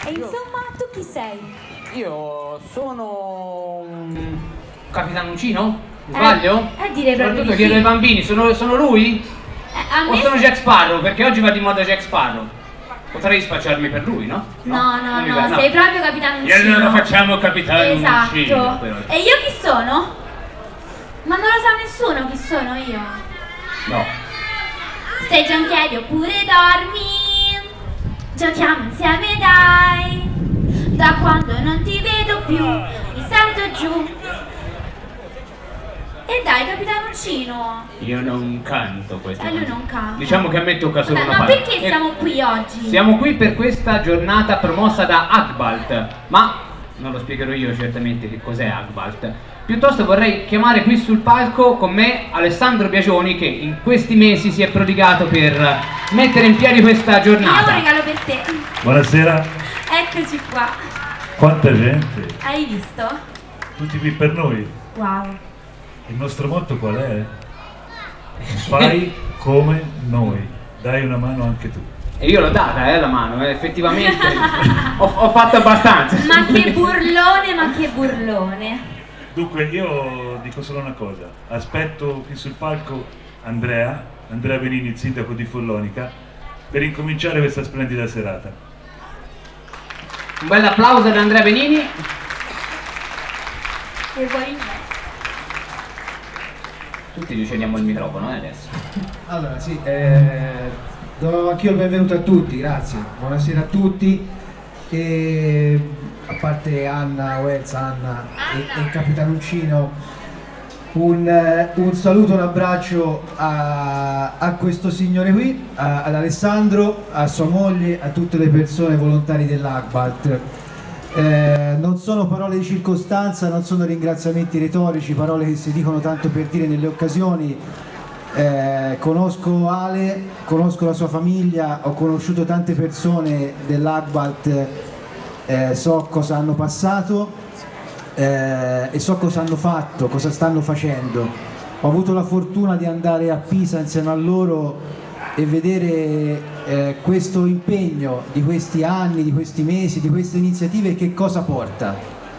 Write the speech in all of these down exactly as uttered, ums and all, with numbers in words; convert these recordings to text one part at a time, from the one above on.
E insomma, tu chi sei? Io sono un Capitano Uncino? Mi sbaglio? Eh, eh direi proprio Soprattutto di chiedo sì. ai bambini, sono, sono lui? Eh, a O me... sono Jack Sparrow? Perché oggi va di moda Jack Sparrow. Potrei spacciarmi per lui, no? No, no, Non mi no, va- sei proprio Capitano Uncino. E allora facciamo Capitano Esatto. Uncino. però. E io chi sono? Ma non lo sa nessuno chi sono io. No. Stai già in piedi oppure dormi? Giochiamo insieme dai. Da quando non ti vedo più mi sento giù. E dai Capitano Uncino. Io non canto questa E lui canzone. non canta. Diciamo che a me tocca solo Vabbè, una ma parte. perché E- siamo qui oggi? Siamo qui per questa giornata promossa da Agbalt, ma non lo spiegherò io certamente che cos'è Agbalt. Piuttosto vorrei chiamare qui sul palco con me Alessandro Biagioni, che in questi mesi si è prodigato per mettere in piedi questa Io ho un giornata. regalo per te. Buonasera, Eccoci qua. quanta gente, Hai visto? tutti qui per noi. Wow. Il nostro motto qual è? Fai come noi, dai una mano anche tu. E io l'ho data, eh, la mano, eh, effettivamente ho, ho fatto abbastanza. Ma che burlone, ma che burlone. Dunque io dico solo una cosa, aspetto qui sul palco Andrea, Andrea Benini, il sindaco di Follonica, per incominciare questa splendida serata. Un bel applauso ad Andrea Benini. Che vuoi me? Tutti ci cediamo il microfono, eh, adesso. Allora sì, eh, do anch'io il benvenuto a tutti, grazie, buonasera a tutti, e a parte Anna, Wells, Anna e, e Capitano Uncino, un, eh, un saluto, un abbraccio a, a questo signore qui, a- ad Alessandro, a sua moglie, a tutte le persone volontarie dell'Agbalt. Eh, non sono parole di circostanza, non sono ringraziamenti retorici, parole che si dicono tanto per dire nelle occasioni. Eh, conosco Ale, conosco la sua famiglia, ho conosciuto tante persone dell'Agbalt, eh, so cosa hanno passato eh, e so cosa hanno fatto, cosa stanno facendo. Ho avuto la fortuna di andare a Pisa insieme a loro e vedere eh, questo impegno di questi anni, di questi mesi, di queste iniziative, che cosa porta,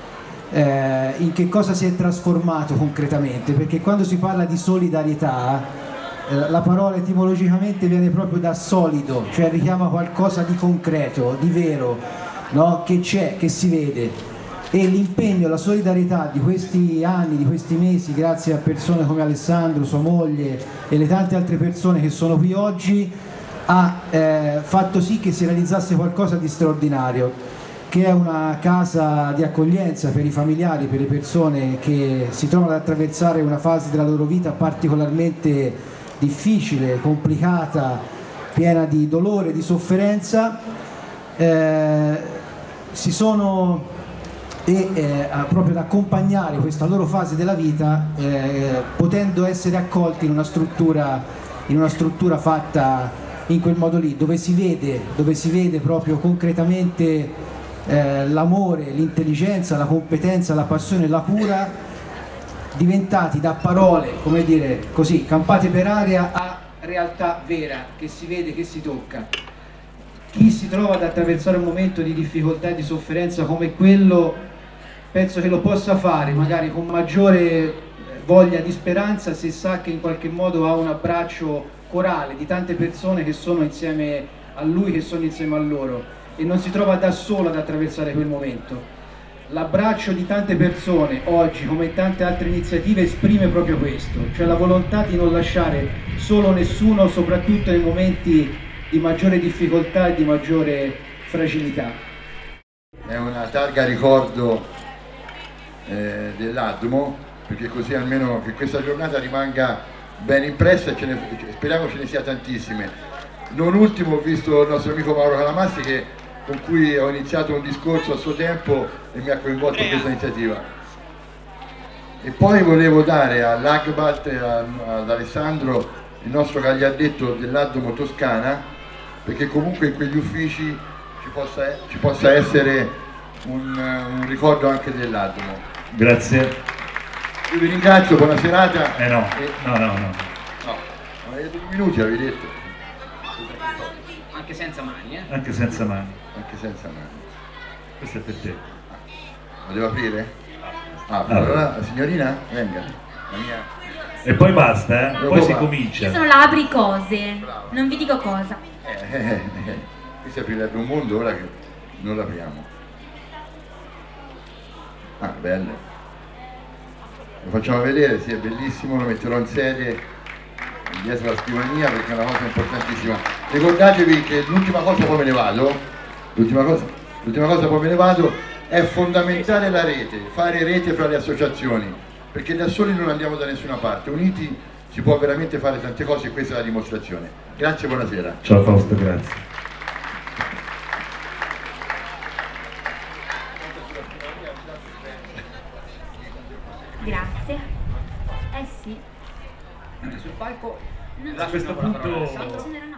eh, in che cosa si è trasformato concretamente, perché quando si parla di solidarietà eh, la parola etimologicamente viene proprio da solido, cioè richiama qualcosa di concreto, di vero, no? Che c'è, che si vede. E l'impegno, la solidarietà di questi anni, di questi mesi, grazie a persone come Alessandro, sua moglie e le tante altre persone che sono qui oggi, ha eh, fatto sì che si realizzasse qualcosa di straordinario, che è una casa di accoglienza per i familiari, per le persone che si trovano ad attraversare una fase della loro vita particolarmente difficile, complicata, piena di dolore, di sofferenza. Eh, si sono e eh, proprio ad accompagnare questa loro fase della vita, eh, potendo essere accolti in una struttura, in una struttura fatta in quel modo lì, dove si vede, dove si vede proprio concretamente eh, l'amore, l'intelligenza, la competenza, la passione, la cura, diventati da parole, come dire così, campate per aria, a realtà vera, che si vede, che si tocca. Chi si trova ad attraversare un momento di difficoltà e di sofferenza come quello, penso che lo possa fare magari con maggiore voglia di speranza se sa che in qualche modo ha un abbraccio corale di tante persone che sono insieme a lui, che sono insieme a loro, e non si trova da solo ad attraversare quel momento. L'abbraccio di tante persone oggi, come in tante altre iniziative, esprime proprio questo, cioè la volontà di non lasciare solo nessuno, soprattutto nei momenti di maggiore difficoltà e di maggiore fragilità. È una targa ricordo eh, dell'Admo, perché così almeno che questa giornata rimanga ben impressa, e ce ne, speriamo ce ne sia tantissime. Non ultimo ho visto il nostro amico Mauro Calamassi, che, con cui ho iniziato un discorso a suo tempo e mi ha coinvolto in questa iniziativa. E poi volevo dare all'Agbalt e ad Alessandro il nostro gagliardetto dell'Admo Toscana, perché comunque in quegli uffici ci possa, ci possa essere un, un ricordo anche dell'Admo. Grazie. Io vi ringrazio, buona serata. Eh no, E... no, no, no. No, avete due minuti, avevi detto. Anche senza mani, eh? Anche senza mani. Anche senza mani. Questo è per te. Lo devo aprire? Ah, Ah. allora la signorina? Venga. La mia. E poi basta, eh? Poi Dopo si va. comincia. Io sono la apricose, non vi dico cosa. Eh, eh, eh. Qui si aprirebbe un mondo ora che non l'apriamo. Ah, bello. Lo facciamo vedere, sì, è bellissimo, lo metterò in serie dietro la scrivania perché è una cosa importantissima. Ricordatevi che l'ultima cosa, poi me ne vado, l'ultima cosa, l'ultima cosa poi me ne vado, è fondamentale la rete, fare rete fra le associazioni, perché da soli non andiamo da nessuna parte, uniti si può veramente fare tante cose e questa è la dimostrazione. Grazie, buonasera. Ciao Fausto, grazie. Grazie. Eh sì. Sul palco Non A questo lascio una parola punto- a Alessandro. ce n'erano